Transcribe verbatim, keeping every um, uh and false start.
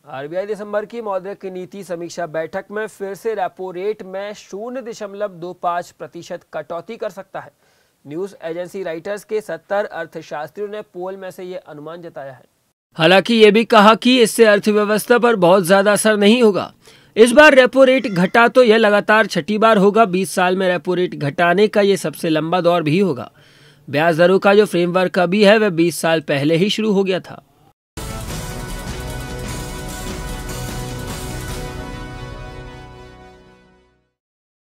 RBI दिसंबर की मौद्रिक नीति समीक्षा बैठक में फिर से रेपो रेट में शून्य दशमलव दो पाँच प्रतिशत कटौती कर सकता है। न्यूज एजेंसी राइटर्स के सत्तर अर्थशास्त्रियों ने पोल में से ये अनुमान जताया है। हालांकि ये भी कहा कि इससे अर्थव्यवस्था पर बहुत ज्यादा असर नहीं होगा। इस बार रेपो रेट घटा तो यह लगातार छठी बार होगा। बीस साल में रेपो रेट घटाने का ये सबसे लंबा दौर भी होगा। ब्याज दरों का जो फ्रेमवर्क अभी है वह बीस साल पहले ही शुरू हो गया था।